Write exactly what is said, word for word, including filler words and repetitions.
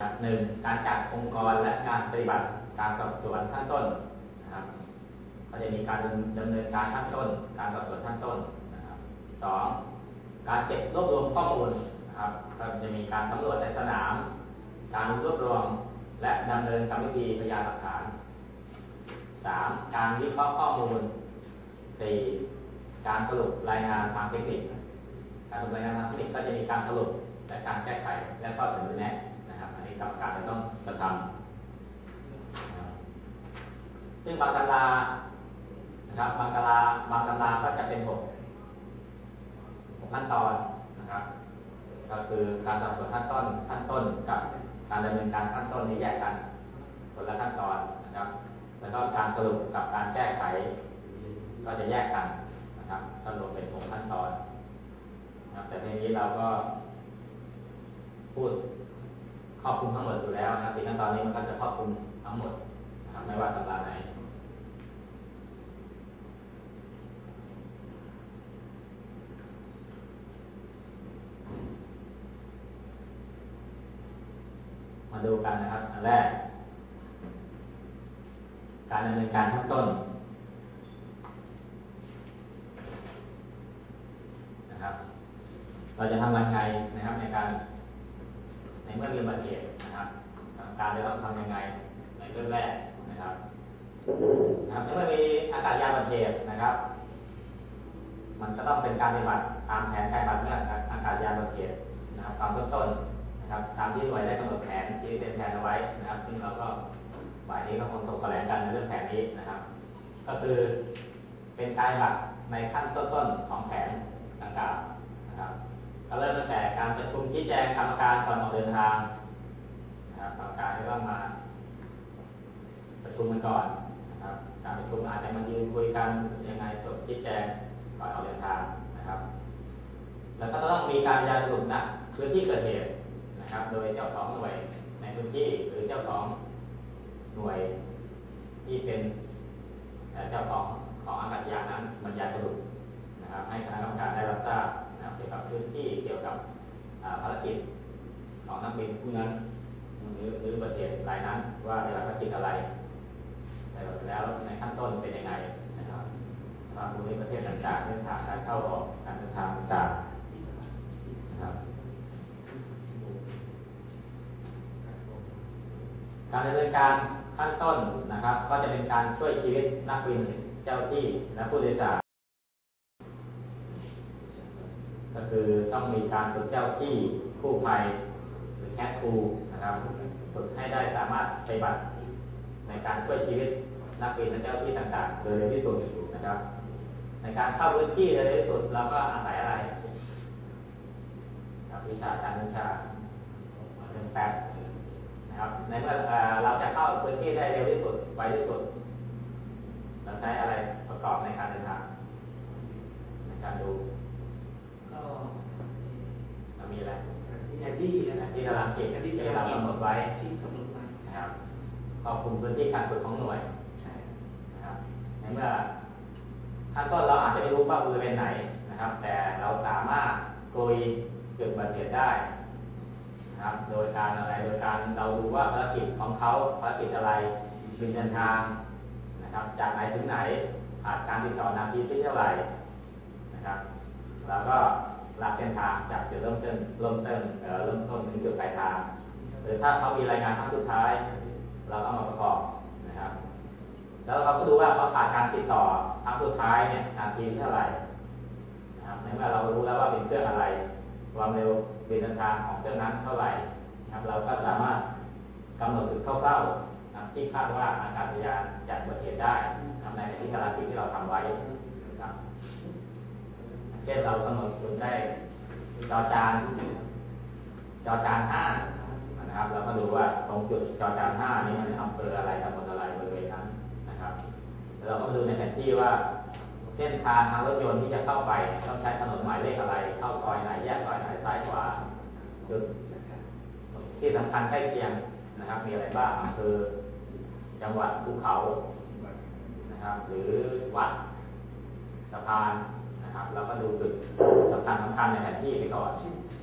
หนึ่งการจัดองค์กรและการปฏิบัติการสอบสวนขั้นต้นนะครับก็จะมีการดำเนินการขั้นต้นการสอบสวนขั้นต้นนะครับสองการเก็บรวบรวมข้อมูลนะครับก็จะมีการสำรวจในสนามการรวบรวมและดำเนินกรรมวิธีพยานหลักฐานสามการวิเคราะห์ข้อมูลสี่การสรุปรายงานทางเทคนิคการสรุปรายงานทางเทคนิคก็จะมีการสรุปและการแก้ไขและก็เสนอแนะนะครับอันนี้กรรมการจะต้องกระทำซึ่งบางตำรานะครับบางตำราบางตำราก็จะเป็นหกขั้นตอนนะครับก็คือการสอบสวนขั้นต้นขั้นต้นกับการดำเนินการขั้นต้นนี้แยกกันคนละขั้นตอนนะครับแล้วก็การสรุปกับการแก้ไขก็จะแยกกันนะครับก็รวมเป็นหกขั้นตอนนะครับแต่ในนี้เราก็พูดครอบคลุมทั้งหมดอยู่แล้วนะสี่ขั้นตอนนี้มันก็จะครอบคลุมทั้งหมดนะครับไม่ว่าตำราไหนมาดูกันนะครับอันแรกการดำเนินการขั้นต้นนะครับเราจะทำยังไงนะครับในการในเมื่อมีอุบัติเหตุนะครับการจะต้องทำยังไงในเรื่องแรกนะครับนะครับในเมื่อมีอากาศยานอุบัติเหตุนะครับมันก็ต้องเป็นการปฏิบัติตามแผนการปฏิบัติเมื่ออากาศยานอุบัติเหตุนะครับตามต้นต้นนะครับตามที่หน่วยได้กำหนดแผนที่เป็นแผนเอาไว้นะครับซึ่งเราก็ฝ่ายนี้ก็คงถกแถลงกันในเรื่องแผนนี้นะครับก็คือเป็นการปฏิบัติในขั้นต้นๆของแผนดังกล่าวนะครับก็เริ่มตั้งแต่การประชุมชี้แจงกรรมการก่อนออกเดินทางนะครับกรรมการก็ต้องมาประชุมกันก่อนนะครับการประชุมอาจจะมายืนคุยกันยังไงจบชี้แจงก่อนออกเดินทางนะครับแล้วก็ต้องมีการบรรยายสรุปณพื้นที่เกิดเหตุนะครับโดยเจ้าของหน่วยในพื้นที่หรือเจ้าของหน่วยที่เป็นเจ้าของของอากาศยานนั้นบรรยายสรุปนะครับให้คณะกรรมการได้รับทราบนะครับเกี่ยวกับพื้นที่เกี่ยวกับภารกิจของนักบินผู้นั้นหรือหรืออุบัติเหตุรายนั้นว่าได้รับภารกิจอะไรแล้วในขั้นต้นเป็นยังไงนะครับความรู้ในประเทศต่างๆเส้นทางการเข้าออกการเดินทางต่างๆนะครับการดำเนินการขั้นต้นนะครับก็จะเป็นการช่วยชีวิตนักบินเจ้าที่และผู้โดยสารก็คือต้องมีการฝึกเจ้าที่กู้ภัยหรือแคทครูนะครับฝึกให้ได้สามารถปฏิบัติในการช่วยชีวิตนักบินและเจ้าที่ต่างๆโดยเร็วที่สุดนะครับในการเข้าพื้นที่โดยเร็วที่สุดเราก็อาศัยอะไรครับวิชาการวิชาเรื่องแป๊บนะครับในเมื่อเราจะเข้าพื้นที่ได้เร็วที่สุดไวที่สุดเราใช้อะไรประกอบในการเดินทางในการดูก็เรามีอะไรที่ที่เราเก็บที่เรากำหนดไว้นะครับครอบคลุมพื้นที่การฝึกของหน่วยนะครับในเมื่อขั้นต้นเราอาจจะไม่รู้ว่าบริเวณไหนนะครับแต่เราสามารถโกยจุดอุบัติเหตุได้นะครับโดยการอะไรโดยการเราดูว่าภารกิจของเขาภารกิจอะไรบินเดินทางนะครับจากไหนถึงไหนผ่านการติดต่อนาทีที่เท่าไหร่นะครับแล้วก็รับเส้นทางจากจุดเริ่มต้นเริ่มต้นเอ่อเริ่มต้นถึงจุดปลายทางหรือถ้าเขามีรายงานครั้งสุดท้ายเราก็มาประกอบนะครับแล้วเราก็ดูว่าเขาผ่านการติดต่อครั้งสุดท้ายเนี่ยนาทีเท่าไหร่นะครับในเมื่อเรารู้แล้วว่าเป็นเครื่องอะไรความเร็วบินเดินทางของเครื่องนั้นเท่าไหร่นะครับเราก็สามารถกำหนดจุดคร่าวๆนะที่คาดว่าอากาศยานจะอุบัติเหตุได้ในแผนที่ตารางที่เราทำไว้นะครับเช่นเรากำหนดจุดได้จอจานจอจานห้านะครับเราก็ดูว่าตรงจุดจอจานห้านี้มันอำเภออะไรตำบลอะไรบริเวณนั้นนะครับแล้วเราก็ดูในแผนที่ว่าเส้นทางทางรถยนต์ที่จะเข้าไปต้องใช้ถนนหมายเลขอะไรเข้าซอยไหนแยกซอยไหนซ้ายขวาจุดที่สำคัญใกล้เคียงนะครับมีอะไรบ้างคือจังหวัดภูเขานะครับหรือวัดสะพานนะครับเราก็ดูจุดสำคัญสำคัญในแผนที่ไปก่อน